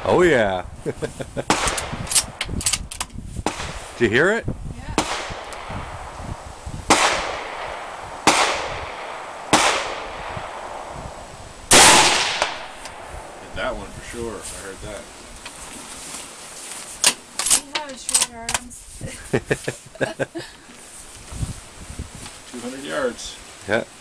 Oh yeah. Did you hear it? Yeah. Hit that one for sure. I heard that. He has short arms. 200 yards. Yeah.